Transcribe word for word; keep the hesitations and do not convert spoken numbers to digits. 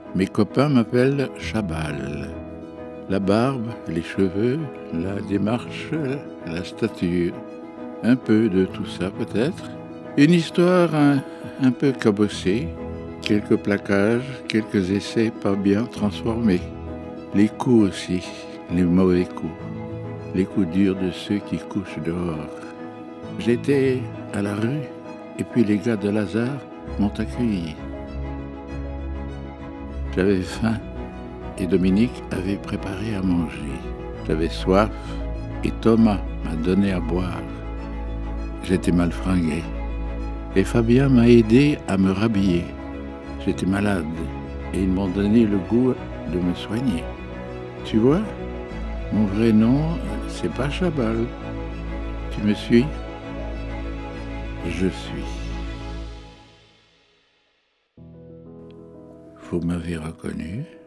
Mes copains m'appellent Chabal. La barbe, les cheveux, la démarche, la stature. Un peu de tout ça peut-être. Une histoire un, un peu cabossée. Quelques plaquages, quelques essais pas bien transformés. Les coups aussi, les mauvais coups. Les coups durs de ceux qui couchent dehors. J'étais à la rue et puis les gars de Lazare m'ont accueilli. J'avais faim et Dominique avait préparé à manger. J'avais soif et Thomas m'a donné à boire. J'étais mal fringué et Fabien m'a aidé à me rhabiller. J'étais malade et ils m'ont donné le goût de me soigner. Tu vois, mon vrai nom, c'est pas Chabal. Tu me suis? Je suis. Vous m'avez reconnu?